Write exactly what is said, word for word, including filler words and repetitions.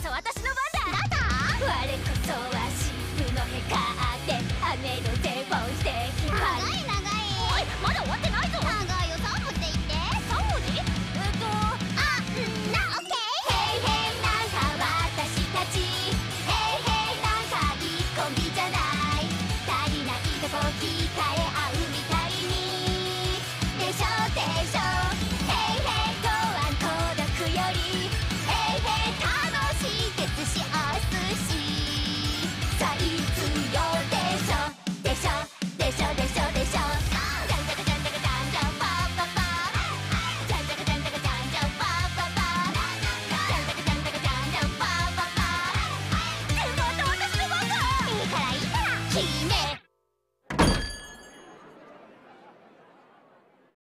そ私の番だ。我こそは疾風のへかって雨の手をして引っ張る。長い長い。おい、まだ終わってないぞ。長いよ、さん文字で言って。さん文字？えっとあ、うんな、オッケー。へいへいなんか私たち、へいへいなんかいいコンビじゃない。足りないとこ聞かれ合うみたいに。でしょでしょ。へいへいご飯届くより、へいへい楽しいですしお寿司。サイツヨでしょでしょでしょでしょでしょ。じゃんじゃかじゃんじゃかじゃんじゃんパーパパ。じゃんじゃかじゃんじゃかじゃんじゃんパーパパ。じゃんじゃかじゃんじゃかじゃんじゃんパーパパ。でもあと私の番だ。いいからいいから。決め